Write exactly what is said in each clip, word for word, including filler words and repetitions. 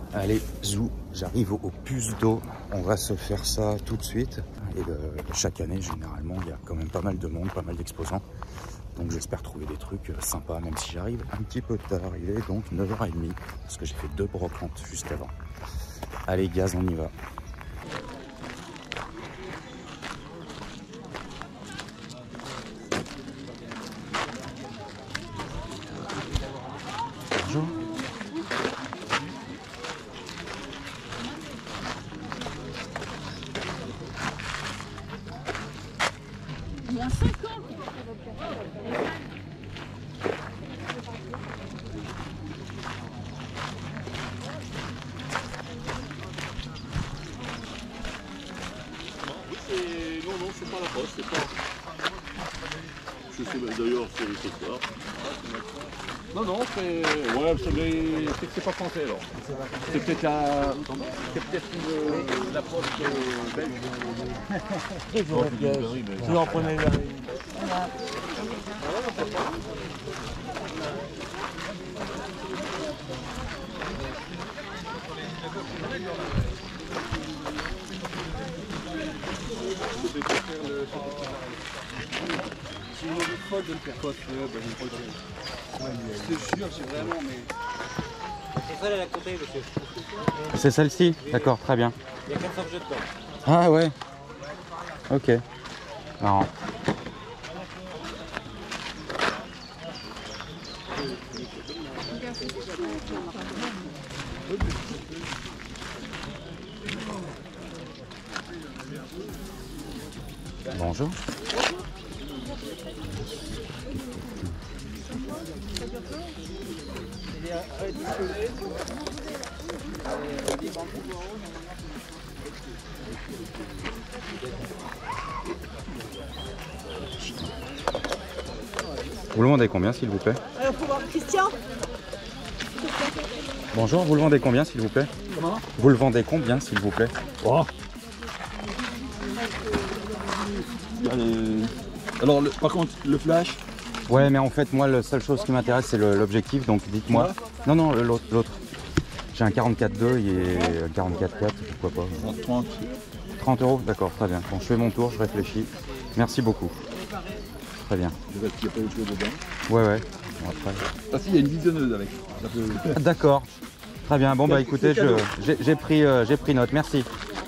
Allez, zou, j'arrive au puce d'eau. On va se faire ça tout de suite. Et le, chaque année, généralement, il y a quand même pas mal de monde, pas mal d'exposants. Donc j'espère trouver des trucs sympas, même si j'arrive un petit peu tard. Il est donc neuf heures trente, parce que j'ai fait deux brocantes juste avant. Allez, gaz, on y va. Bonjour. Il y a cinq ans. Non, non, c'est pas la poste, c'est pas. Je sais d'ailleurs, c'est ce soir. Non, non, c'est. Ouais, c'est que c'est pas français alors. C'est peut-être la. C'est peut-être une... la poste belge. Tu en prenais la... C'est une envie folle de le faire. Quoi, tu veux, bah, je te jure, j'ai vraiment, mais... C'est ça la comptée, monsieur. C'est celle-ci? D'accord, très bien. Il y a quatre cents objets dedans. Ah ouais. Ok. Marrant. Bonjour. Vous le vendez combien, s'il vous plaît? Alors, pour voir Christian. Bonjour, vous le vendez combien, s'il vous plaît? Comment? Vous le vendez combien, s'il vous plaît? Oh. Euh, alors, le, par contre, le flash. Ouais, mais en fait, moi, la seule chose qui m'intéresse, c'est l'objectif, donc dites-moi. Non, non, l'autre, l'autre. J'ai un quarante-quatre deux, il est quarante-quatre quatre, pourquoi pas. trente. trente euros, d'accord, très bien. Bon, je fais mon tour, je réfléchis. Merci beaucoup. Très bien. Je vois qu'il n'y a pas autre chose dedans. Ouais, ouais. Bon, après... Ah si, il y a une visionneuse avec. Ah, d'accord. Très bien. Bon, bah écoutez, j'ai pris, euh, j'ai pris note. Merci.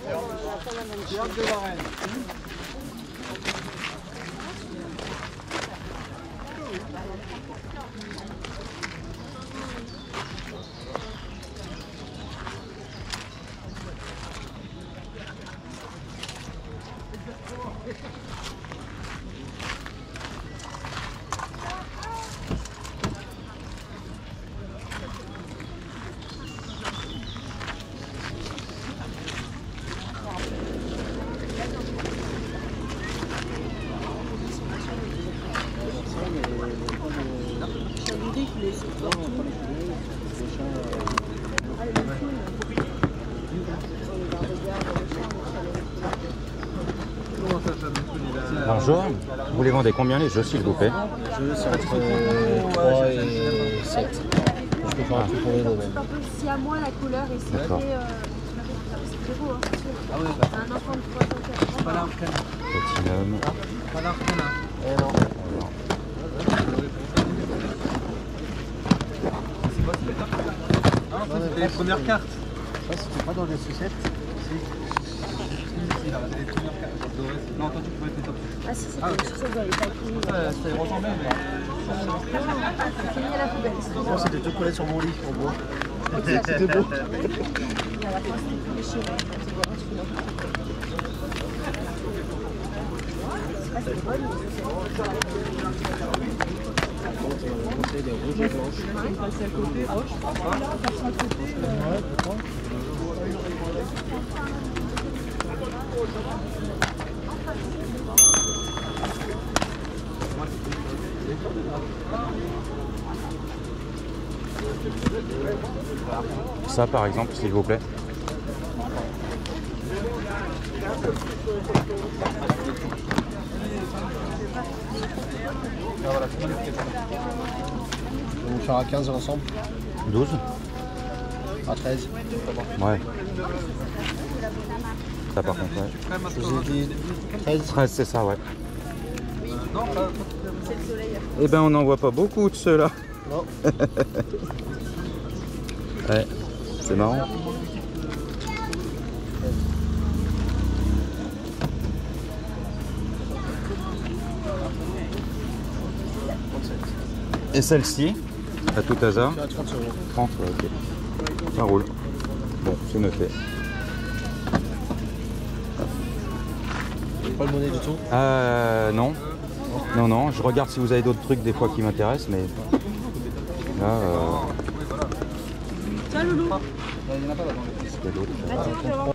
Bonjour, vous les vendez combien les jeux, s'il vous plaît? Je suis entre trois et sept. Je peux faire un truc pour les deux. C'est un peu si à moi la couleur et c'est D'accord. très, euh, c'est très beau, hein, c'est sûr. Ah oui, bah. Un enfant de trois ans, quatre ans. Pas l'arbre canard. Platinum. Pas l'arbre canard. Eh non. Alors, C'est pas c'était Non, ça c'était les premières cartes. Ça, c'était pas dans les sucettes. Si, là, les premières cartes. Non, toi tu pouvais être les top. Ah si, c'était Ah, ok. une chose dans les papiers. Ça, ça ressemblait, mais. C'est fini à la poubelle. Non, c'était tout collé sur mon lit, en bois. C'était beau. Et à la fin, c'était tout déchiré. C'est bon, je suis là. Ah, c'est bon, On conseille des rouges et blanches. on passe à côté. Ah, je pense que là, on passe à côté. Ouais, je crois. ça, par exemple, s'il vous plaît. On va faire à quinze ensemble. douze. À treize. Ouais. Ça par contre, ouais. Je vous ai dit treize. treize, c'est ça, ouais. Non, pas. C'est le soleil. Eh ben, on n'en voit pas beaucoup de ceux-là. Non. Ouais, c'est marrant. Et celle-ci, à tout hasard, À trente euros. trente, ouais, ok. Ça roule. Bon, c'est noté. Pas de monnaie du tout. Euh, non. Non, non, je regarde si vous avez d'autres trucs des fois qui m'intéressent, mais là, euh... Tiens, Loulou. il y a d'autres. Ah, tiens, je vais voir.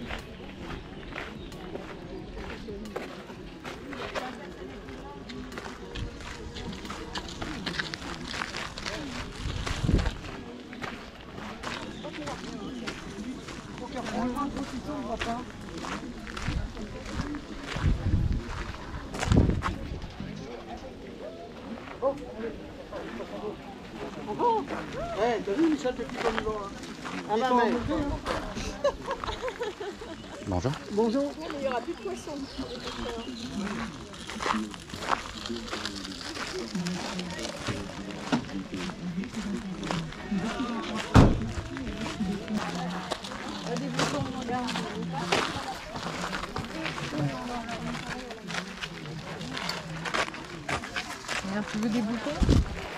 Eh, t'as vu Michel, t'es plus comme il va là. Ah bah ouais. Bonjour. Bonjour. Mais il n'y aura plus de poisson. Regarde, tu veux des boutons?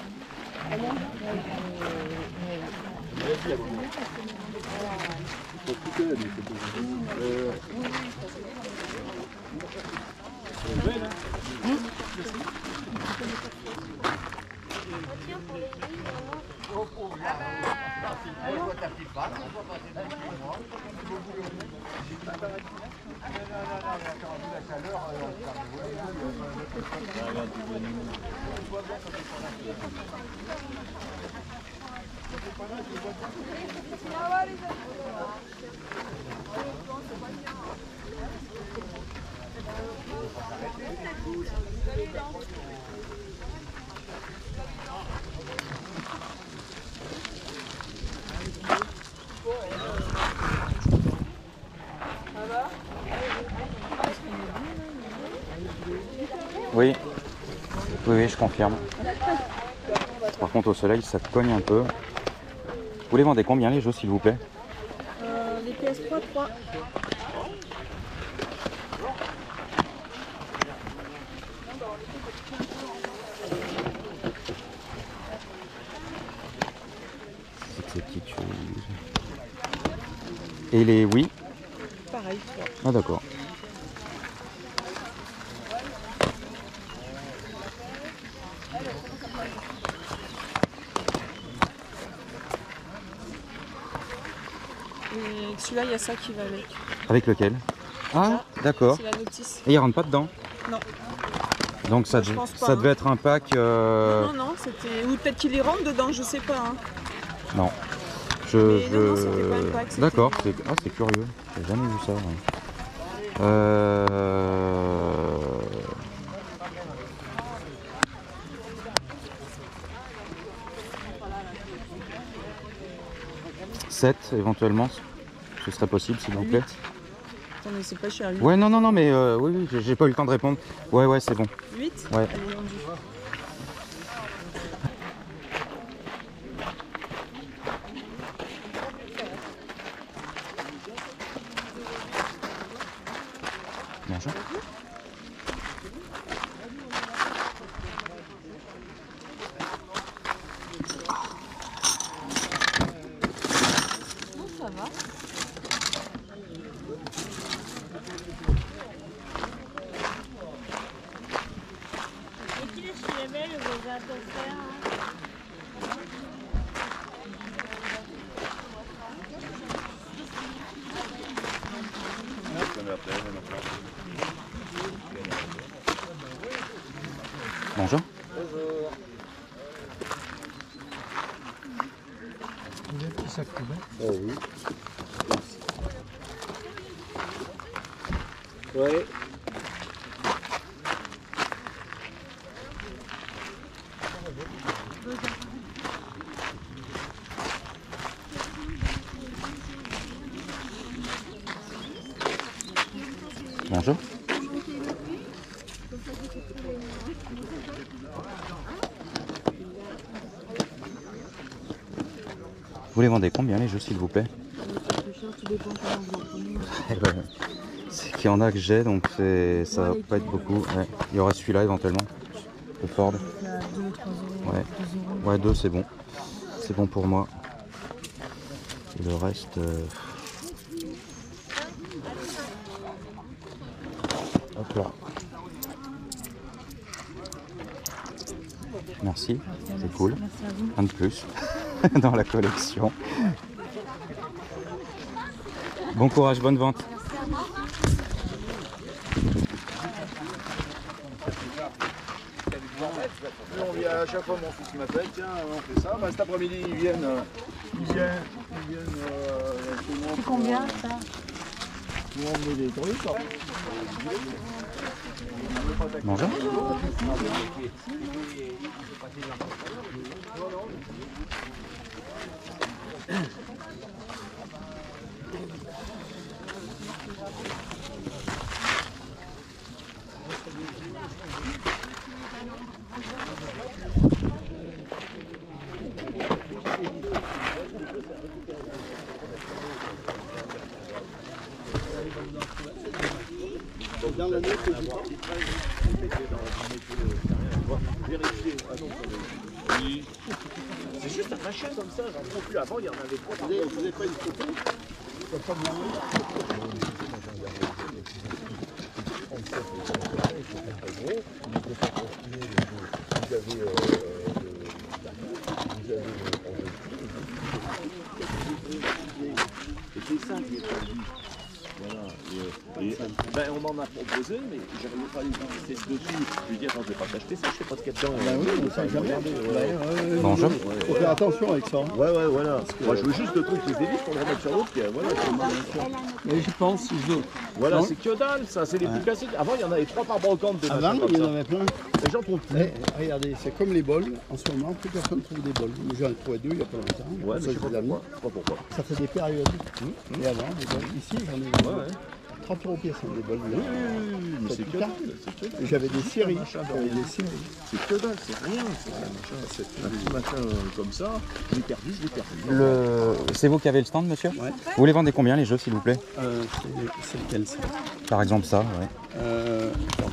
Oui. Oui, oui, je confirme. Par contre, au soleil, ça cogne un peu. Vous les vendez combien les jeux, s'il vous plaît? Euh, les P S trois, trois. C'est que ces petites choses. Et les oui? Pareil, trois. Ah d'accord. Et celui-là, il y a ça qui va avec. Avec lequel? Ah, d'accord. C'est la notice. Et il rentre pas dedans? Non. Donc ça, Je dev- pense pas, ça hein. devait être un pack... euh, Non, non, c'était. Ou peut-être qu'il y rentre dedans, je sais pas. Hein. Non. Je... Mais je... non, non, c'était pas un pack, c'était- D'accord, c'est ah, c'est curieux. J'ai jamais vu ça. Ouais. Euh... sept éventuellement, ce serait possible s'il vous plaît. Attends, mais c'est pas cher. Ouais, non, non, non, mais euh, oui, oui, j'ai- j'ai pas eu le temps de répondre. Ouais, ouais, c'est bon. huit. Ouais. Allez, vendu. Bonjour. Non, ça va. Bonjour. Il y a un petit sac couvert. Ah oui. Ouais. Bonjour. Vous les vendez combien les jeux, s'il vous plaît? C'est qu'il y en a que j'ai, donc ça va pas être beaucoup. Ouais. Il y aura celui-là éventuellement, le Ford. Ouais, ouais, deux c'est bon. C'est bon pour moi. Et le reste... Euh... Hop là. Merci, c'est cool. Un de plus dans la collection. Bon courage, bonne vente. On vient à chaque fois, mon fils m'appelle, tiens, on fait ça. Bah, cet après-midi, ils viennent. Euh, ils viennent. Ils viennent. Euh, c'est combien ça? Nous on met des trucs. Hein. Bonjour. Dans l'année que j'ai parti vérifier. Oui. C'est juste un machin comme ça, j'en trouve plus. Avant, il y en avait trois. Vous n'avez pas une photo? Vous avez et c'est ça qui est perdu. Voilà. Et, et, ben, on m'en a proposé, mais j'arrivais pas à les tester dessus. Je lui dis, attends, je vais pas t'acheter ça, je sais pas ce qu'il y a dedans. Ben oui, on sait jamais. Ouais. Bonjour. Il faut faire attention avec ça. Hein. Ouais, ouais, voilà. Que... Moi, je veux juste le truc qui se dévisse pour le remettre sur l'autre. Voilà, mais je pense, je veux. Voilà, c'est que dalle, ça, c'est les ouais. plus classiques. Avant, il y en avait trois par brocante. Des Avant, il y en avait plein. Les gens trouvent plus. Eh, regardez, c'est comme les bols. En ce moment, plus personne trouve des bols. J'en ai trouvé deux il y a pas longtemps. Ouais, mais je sais pas pourquoi. Pas pourquoi. Ça fait des périodes. Mmh. Et avant, les bols. Ici, j'en ai vu. Ouais, ouais. trente euros pièce, des bols. Oui, oui, oui, mais c'est que dalle. J'avais des séries. C'est que dalle, c'est rien. C'est un petit machin comme ça. Je l'ai perdu, je l'ai perdu. Le... C'est vous qui avez le stand, monsieur? Ouais. Vous les vendez combien les jeux, s'il vous plaît? euh, C'est lequel ça? Par exemple ça, ouais. Euh,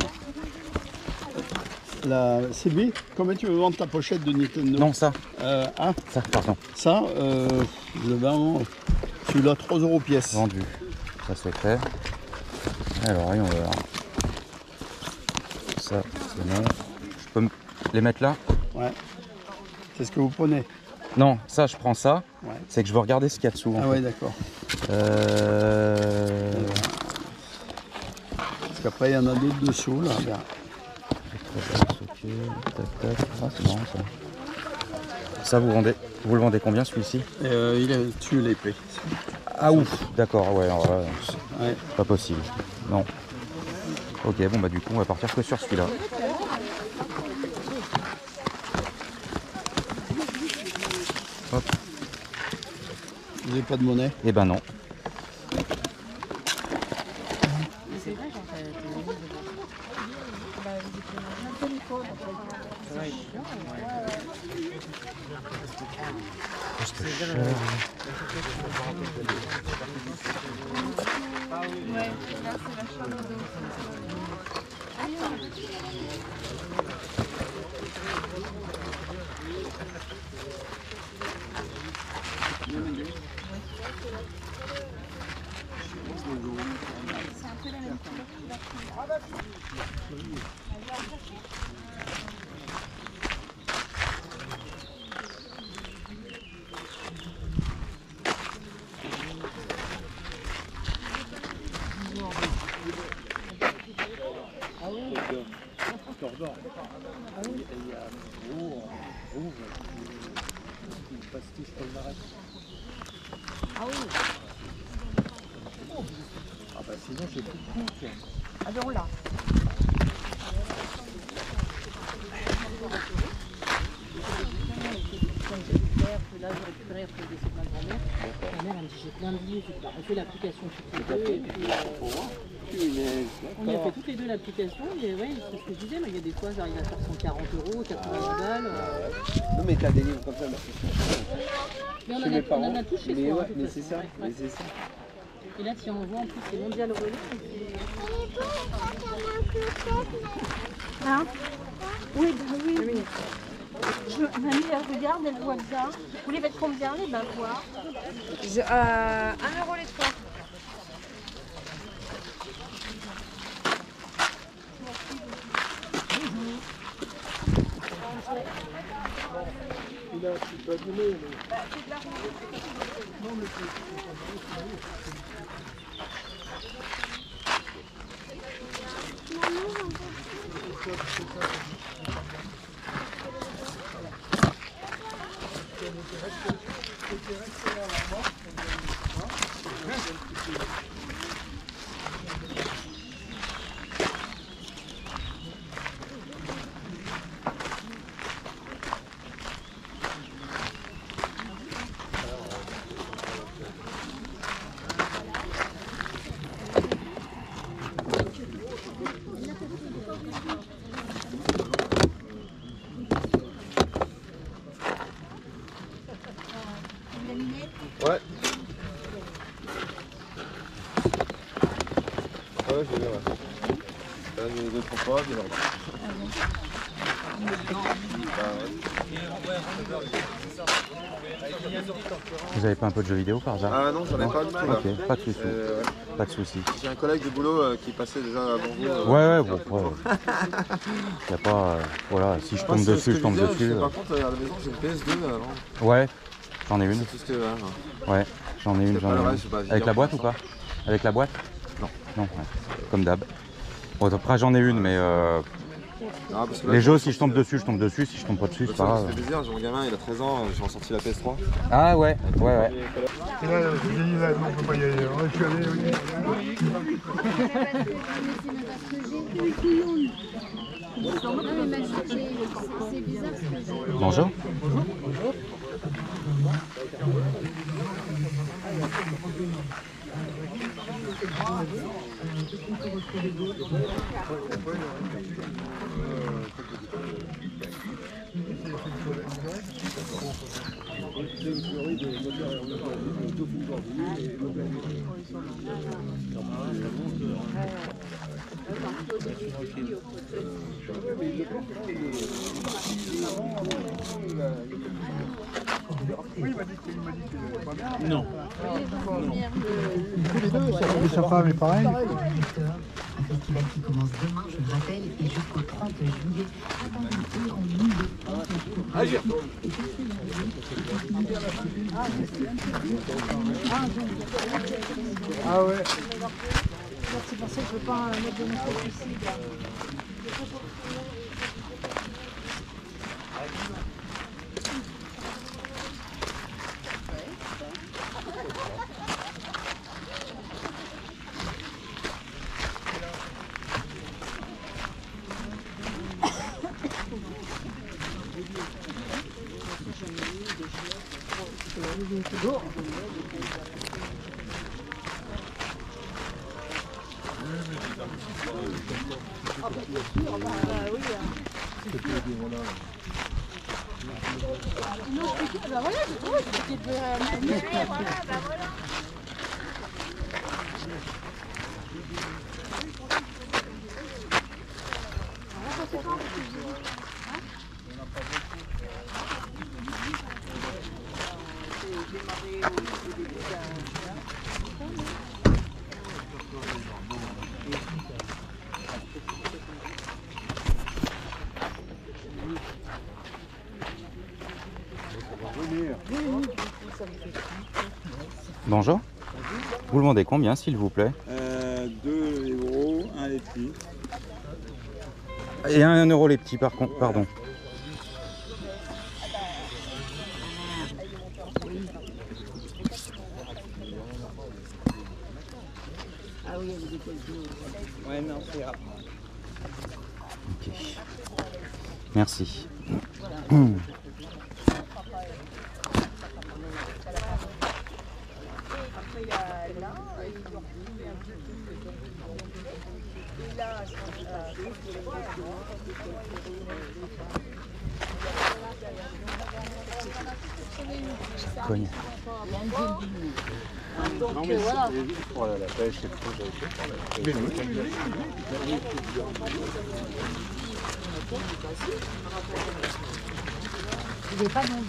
La C B, combien tu veux vendre ta pochette de Nintendo? Non, ça. Euh, ah, ça, pardon. Ça, euh, je le vends, celui-là, trois euros pièce. Vendu. Ça, c'est fait. Alors, voyons voir. Ça, c'est bon. Je peux me les mettre là? Ouais. C'est ce que vous prenez? Non, ça, je prends ça. Ouais. C'est que je veux regarder ce qu'il y a dessous. Ah fait. ouais, d'accord. Euh... Parce qu'après, il y en a d'autres dessous, là. Bien. Tac, tac. Ah, c'est marrant ça. Ça, vous vendez, vous le vendez combien celui-ci? euh, Il est tué l'épée. Ah ouf, d'accord, ouais, ouais, ouais. Pas possible. Non. Ok, bon bah du coup on va partir que sur celui-là. Hop. Vous n'avez pas de monnaie? Eh ben non. Ah oui. Ah bah sinon j'ai plus de compte. Ah ben on l'a. Là, j'ai récupéré après le décès de ma grand-mère. Ma mère, elle me dit j'ai plein de livres. oui, bah, on fait l'application toutes les deux. Et puis, euh, on y a fait toutes les deux l'application. Et ouais, c'est ce que je disais, mais il y a des fois, j'arrive à faire cent quarante euros, quatre-vingts balles. Euh... Non, mais t'as des livres comme ça, là. Mais on en, a, on en a tous chez mais soi. Ouais, mais c'est ça, ouais. mais c'est ça. Et là, si on voit en plus, c'est mondial relais. Hein? Oui, bah oui. Je, mamie, elle regarde, elle voit bien. Vous voulez mettre combien les bains quoi? Je, euh, un euro les trois. Il a, tu peux donner, mais... Bah, c'est de la roue. Non, mais ouais. Ouais, je vais bien, ouais. Là, j'ai deux, trois fois, j'ai l'ordre. Vous avez pas un peu de jeux vidéo par hasard? Ah non, j'en ai pas du tout là. Ok, pas de soucis. Euh, ouais. Pas de soucis. J'ai un collègue de boulot euh, qui passait déjà avant vous. Euh, ouais, ouais, bon, ouais. Y a pas. Euh, voilà, si je tombe dessus, je tombe dire, dessus. Je euh... Par contre, à la maison, j'ai une P S deux avant. Ouais, j'en ai une. C'est tout ce que. Hein. Ouais, j'en ai une, j'en ai une. Avec la boîte ou pas? Avec la boîte? Non. Non, ouais. Comme d'hab. Bon, après, j'en ai une, mais. Euh... Ah, parce que là, les jeux, si je tombe dessus, je tombe dessus. Si je tombe pas dessus, c'est pas grave. Ça fait plaisir, j'ai mon gamin, il a treize ans, j'ai ressorti la P S trois. Ah ouais, ouais, ouais. Et là, je dis, là, non, on peut pas y aller. Ouais, je suis allé, oui. Bonjour. Bonjour. Oui, il m'a dit qu'il était pas bien. Non. Tous les deux, ça, sa femme est pareil. Un festival qui commence demain, je le rappelle, et jusqu'au trente juillet. Attendez, en ligne de Ah, j'y Ah ouais. C'est pour ça que je ne veux pas mettre de micro ici. Bah voilà, je trouve que c'était de la voilà, bah voilà. Bonjour. Vous le vendez combien, s'il vous plaît? euh, deux euros, un les petits. Et un euro les petits, par contre, pardon. Ah oui, il y avait des quelques... Ouais, non, c'est grave. Ok. Merci. Après, il y a... celle-là, ils ont retrouvé un petit peu de et là, ça cogne. Donc euh, voilà. Pour la pêche, c'est trop j'avais fait. Mais oui, oui, oui. Il n'est pas bon, là.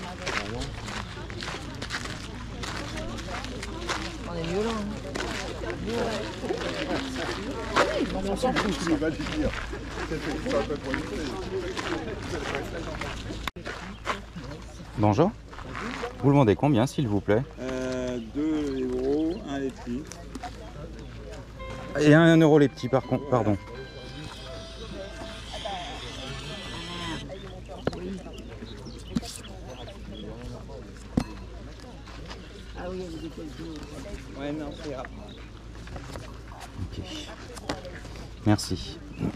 On est violent. On s'en fout, tu vas le dire. Bonjour. Vous le vendez combien, s'il vous plaît? euh, deux euros, un les petits. Et un euro les petits, par contre, pardon. Ah oui, il y avait des quelques... Ouais, non, c'est rare. Ok. Merci.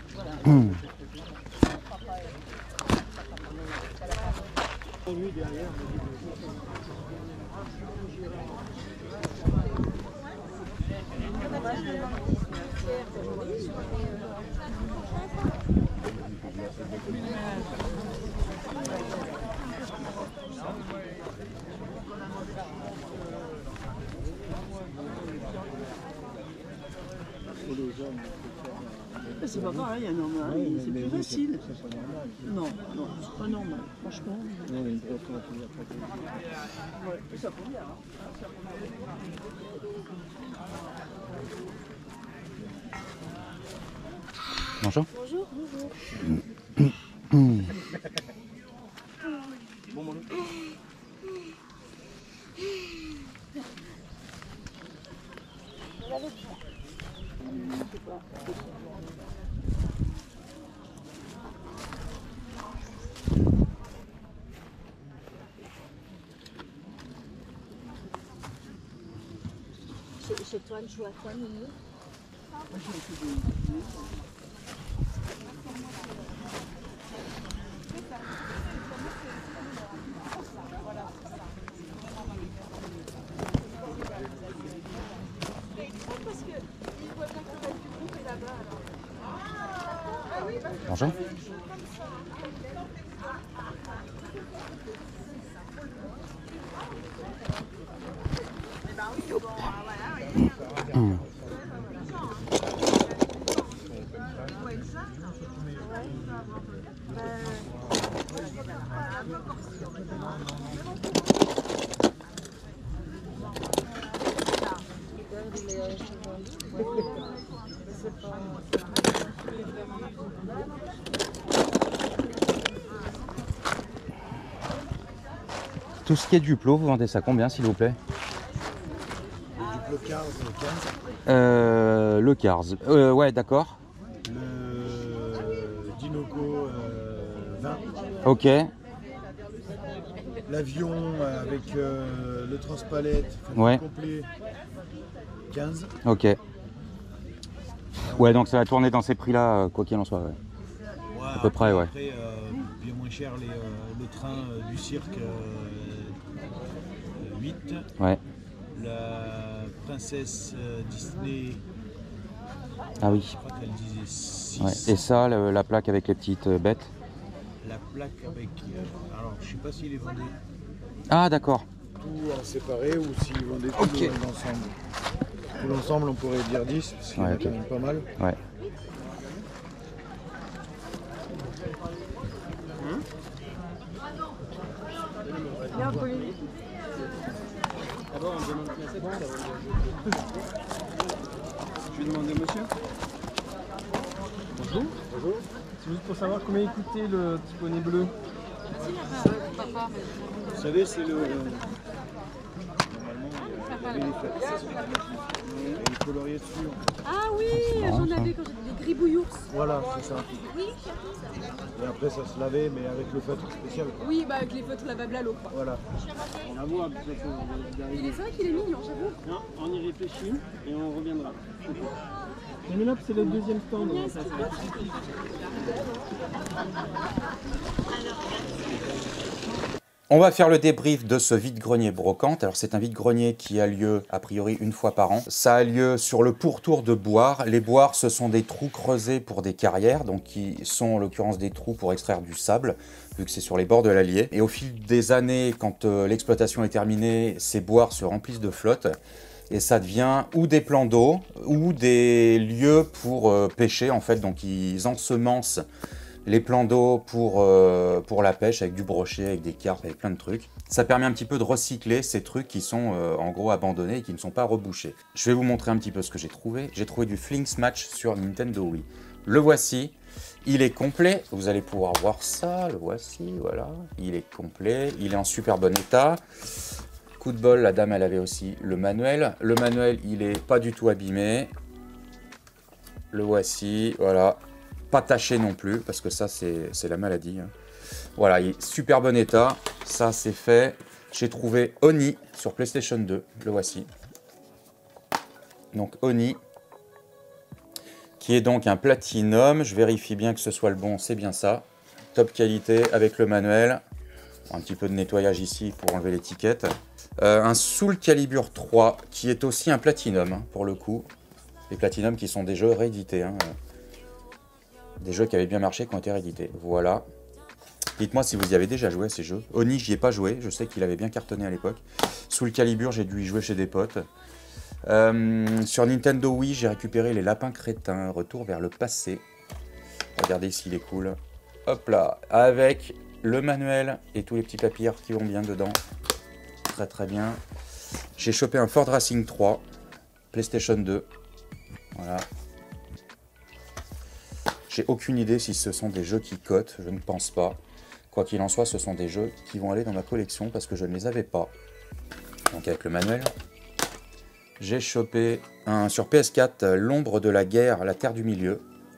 C'est pas pareil, un normal, c'est plus facile. Non, non, c'est pas normal, franchement. Ouais, ça prend bien. Bonjour. Bonjour. Bon, mon Chez, chez toi, je joue à quoi, Mimi? Bonjour. Mmh. Tout ce qui est Duplo, vous vendez ça combien, s'il vous plaît? Le Cars quinze. Euh, le Cars. Euh, ouais, d'accord. Le Dinoco euh, vingt. Ok. L'avion avec euh, le transpalette Ouais. complet quinze. Ok. Ouais, donc ça va tourner dans ces prix-là, quoi qu'il en soit. Ouais. Ouais, à peu près, ouais. Après, euh, bien moins cher, les, euh, le train euh, du cirque euh, huit. Ouais. La princesse euh, Disney. Ah oui. Je crois qu'elle disait six. Ouais. Et ça, le, la plaque avec les petites euh, bêtes. La plaque avec. Euh, alors, je sais pas s'il est vendu Ah, d'accord. tout en séparé ou s'il vendait tout Ok. l'ensemble. Tout l'ensemble, on pourrait dire dix, parce qu'il y en Ouais, a ok. quand même pas mal. Ouais. Bien, Pauline. D'abord, on demande qui a cette bande avant de... Je vais demander au monsieur. Bonjour. Bonjour. C'est juste pour savoir combien il coûtait le petit poney bleu. Vous savez, c'est le. Normalement, il y avait les faces. Il y a les coloriés dessus. En fait. Ah oui, j'en avais quand j'étais des gribouillours. Voilà, c'est ça. Oui, Et après, ça se lavait, mais avec le feutre spécial. oui, bah avec les feutres lavables à l'eau, quoi. Voilà. On va voir de toute façon. Il est vrai qu'il est mignon, j'avoue. Non, on y réfléchit et on reviendra. Mais là, c'est le deuxième stand. Donc ça, On va faire le débrief de ce vide-grenier brocante. Alors c'est un vide-grenier qui a lieu a priori une fois par an. Ça a lieu sur le pourtour de Boire. Les boires, ce sont des trous creusés pour des carrières, donc qui sont en l'occurrence des trous pour extraire du sable, vu que c'est sur les bords de l'Allier. Et au fil des années, quand euh, l'exploitation est terminée, ces boires se remplissent de flotte. Et ça devient ou des plans d'eau, ou des lieux pour euh, pêcher en fait. Donc ils ensemencent les plans d'eau pour, euh, pour la pêche, avec du brochet, avec des carpes, avec plein de trucs. Ça permet un petit peu de recycler ces trucs qui sont euh, en gros abandonnés et qui ne sont pas rebouchés. Je vais vous montrer un petit peu ce que j'ai trouvé. J'ai trouvé du Flings Match sur Nintendo Wii. Le voici, il est complet. Vous allez pouvoir voir ça, le voici, voilà. Il est complet, il est en super bon état. Coup de bol, la dame elle avait aussi le manuel. Le manuel, il est pas du tout abîmé. Le voici, voilà. Pas taché non plus, parce que ça c'est la maladie. Hein. Voilà, il est super bon état. Ça c'est fait. J'ai trouvé Oni sur PlayStation deux. Le voici. Donc Oni, qui est donc un Platinum. Je vérifie bien que ce soit le bon, c'est bien ça. Top qualité avec le manuel. Un petit peu de nettoyage ici pour enlever l'étiquette. Euh, un Soul Calibur trois, qui est aussi un Platinum, hein, pour le coup. Les Platinum qui sont des jeux réédités. Hein. Des jeux qui avaient bien marché, qui ont été réédités. Voilà. Dites-moi si vous y avez déjà joué à ces jeux. Oni, j'y ai pas joué. Je sais qu'il avait bien cartonné à l'époque. Soul Calibur, j'ai dû y jouer chez des potes. Euh, sur Nintendo Wii, j'ai récupéré les Lapins Crétins. Retour vers le passé. Regardez s'il est cool. Hop là. Avec le manuel et tous les petits papiers qui vont bien dedans. Très très bien. J'ai chopé un Ford Racing trois. PlayStation deux. Voilà. J'ai aucune idée si ce sont des jeux qui cotent, je ne pense pas. Quoi qu'il en soit, ce sont des jeux qui vont aller dans ma collection parce que je ne les avais pas. Donc avec le manuel. J'ai chopé un sur P S quatre, L'ombre de la guerre, la terre du milieu.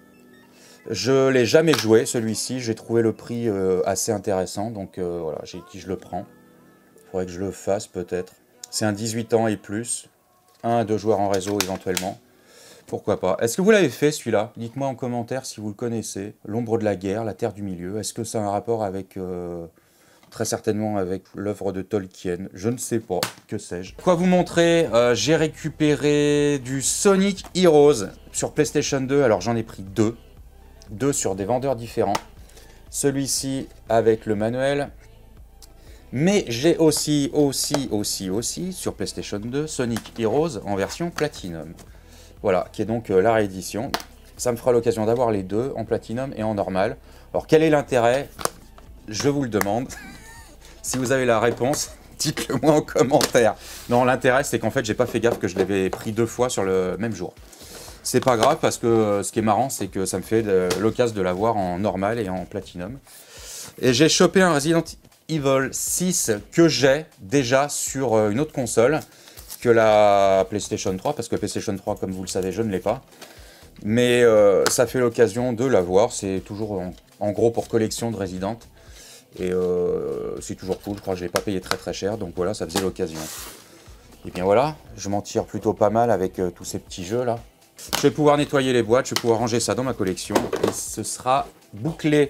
Je l'ai jamais joué celui-ci, j'ai trouvé le prix euh, assez intéressant, donc euh, voilà, j'ai dit je le prends. Il faudrait que je le fasse peut-être. C'est un dix-huit ans et plus, un à deux joueurs en réseau éventuellement. Pourquoi pas. Est-ce que vous l'avez fait celui-là? Dites-moi en commentaire si vous le connaissez. L'ombre de la guerre, la terre du milieu. Est-ce que ça a un rapport avec... Euh, très certainement avec l'œuvre de Tolkien. Je ne sais pas. Que sais-je. Quoi vous montrer, euh, j'ai récupéré du Sonic Heroes sur PlayStation deux. Alors j'en ai pris deux. Deux sur des vendeurs différents. Celui-ci avec le manuel. Mais j'ai aussi, aussi, aussi, aussi sur PlayStation deux Sonic Heroes en version Platinum. Voilà, qui est donc euh, la réédition. Ça me fera l'occasion d'avoir les deux, en Platinum et en normal. Alors, quel est l'intérêt? Je vous le demande. Si vous avez la réponse, dites-le moi en commentaire. Non, l'intérêt, c'est qu'en fait, j'ai pas fait gaffe que je l'avais pris deux fois sur le même jour. C'est pas grave, parce que euh, ce qui est marrant, c'est que ça me fait l'occasion de l'avoir en normal et en Platinum. Et j'ai chopé un Resident Evil six que j'ai déjà sur euh, une autre console que la PlayStation trois, parce que PlayStation trois, comme vous le savez, je ne l'ai pas. Mais euh, ça fait l'occasion de l'avoir, c'est toujours en, en gros pour collection de Resident. Et euh, c'est toujours cool, je crois que je ne l'ai pas payé très très cher, donc voilà, ça faisait l'occasion. Et bien voilà, je m'en tire plutôt pas mal avec euh, tous ces petits jeux là. Je vais pouvoir nettoyer les boîtes, je vais pouvoir ranger ça dans ma collection, et ce sera bouclé.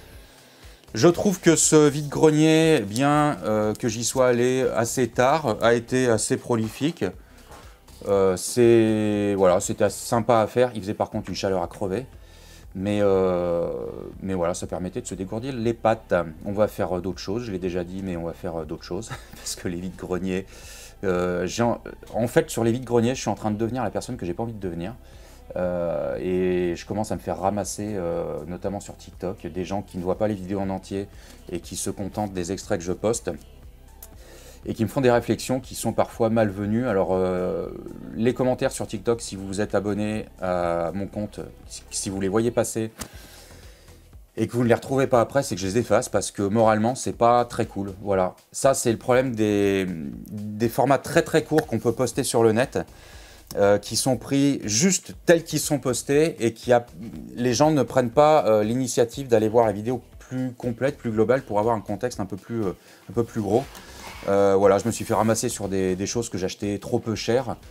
Je trouve que ce vide-grenier, bien euh, que j'y sois allé assez tard, a été assez prolifique. Euh, c'est voilà, c'était sympa à faire. Il faisait par contre une chaleur à crever, mais euh, mais voilà, ça permettait de se dégourdir les pattes. On va faire d'autres choses. Je l'ai déjà dit, mais on va faire d'autres choses parce que les vide-greniers. Euh, en, en fait, sur les vide-greniers, je suis en train de devenir la personne que j'ai pas envie de devenir. Euh, et je commence à me faire ramasser, euh, notamment sur TikTok, des gens qui ne voient pas les vidéos en entier et qui se contentent des extraits que je poste et qui me font des réflexions qui sont parfois malvenues. Alors, euh, les commentaires sur TikTok, si vous vous êtes abonné à mon compte, si vous les voyez passer et que vous ne les retrouvez pas après, c'est que je les efface parce que moralement, c'est pas très cool. Voilà, ça c'est le problème des, des formats très très courts qu'on peut poster sur le net. Euh, qui sont pris juste tels qu'ils sont postés et qui a... les gens ne prennent pas euh, l'initiative d'aller voir la vidéo plus complète, plus globale pour avoir un contexte un peu plus, euh, un peu plus gros. Euh, voilà, je me suis fait ramasser sur des, des choses que j'achetais trop peu cher.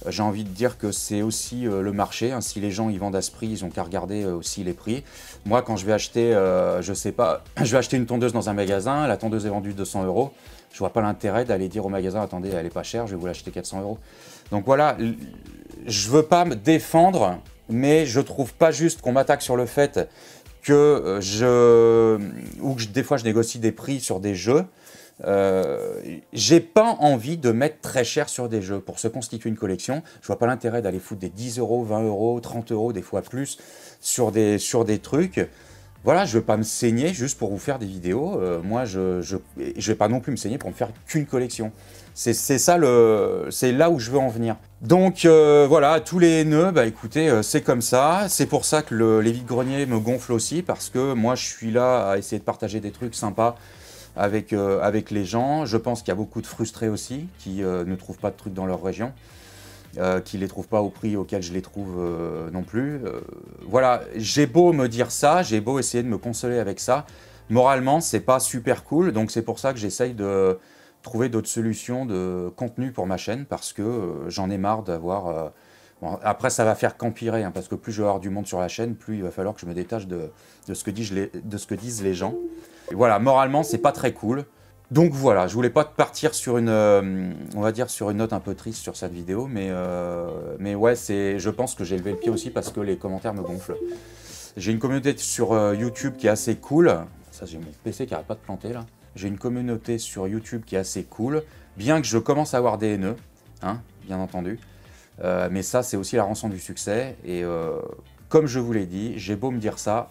J'ai envie de dire que c'est aussi euh, le marché. Hein. Si les gens ils vendent à ce prix, ils ont qu'à regarder euh, aussi les prix. Moi, quand je vais acheter, euh, je sais pas, je vais acheter une tondeuse dans un magasin, la tondeuse est vendue deux cents euros. Je vois pas l'intérêt d'aller dire au magasin, attendez, elle est pas chère, je vais vous l'acheter quatre cents euros. Donc voilà, je veux pas me défendre, mais je trouve pas juste qu'on m'attaque sur le fait que je, ou que je, des fois je négocie des prix sur des jeux. Euh, j'ai pas envie de mettre très cher sur des jeux. Pour se constituer une collection, je vois pas l'intérêt d'aller foutre des dix euros, vingt euros, trente euros, des fois plus, sur des, sur des trucs. Voilà, je veux pas me saigner juste pour vous faire des vidéos. Euh, moi, je, je, je vais pas non plus me saigner pour me faire qu'une collection. C'est ça, le, c'est là où je veux en venir. Donc euh, voilà, tous les nœuds, bah écoutez, euh, c'est comme ça. C'est pour ça que le, les vides-greniers me gonflent aussi, parce que moi, je suis là à essayer de partager des trucs sympas avec, euh, avec les gens. Je pense qu'il y a beaucoup de frustrés aussi qui euh, ne trouvent pas de trucs dans leur région, euh, qui ne les trouvent pas au prix auquel je les trouve euh, non plus. Euh, voilà, j'ai beau me dire ça, j'ai beau essayer de me consoler avec ça. Moralement, c'est pas super cool, donc c'est pour ça que j'essaye de trouver d'autres solutions de contenu pour ma chaîne, parce que euh, j'en ai marre d'avoir... Euh, bon, après, ça va faire qu'empirer, hein, parce que plus je vais avoir du monde sur la chaîne, plus il va falloir que je me détache de, de, ce, que disent les, de ce que disent les gens. Et voilà, moralement, c'est pas très cool. Donc voilà, je voulais pas partir sur une, euh, on va dire, sur une note un peu triste sur cette vidéo, mais, euh, mais ouais, c'est, je pense que j'ai levé le pied aussi parce que les commentaires me gonflent. J'ai une communauté sur euh, YouTube qui est assez cool. Ça, j'ai mon P C qui n'arrête pas de planter là. J'ai une communauté sur YouTube qui est assez cool, bien que je commence à avoir des haineux, hein, bien entendu. Euh, mais ça, c'est aussi la rançon du succès. Et euh, comme je vous l'ai dit, j'ai beau me dire ça,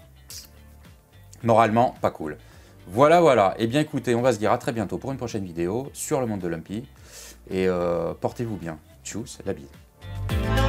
moralement, pas cool. Voilà, voilà. Eh bien, écoutez, on va se dire à très bientôt pour une prochaine vidéo sur le monde de Lumpy. Et euh, portez-vous bien. Tchuss, la bise.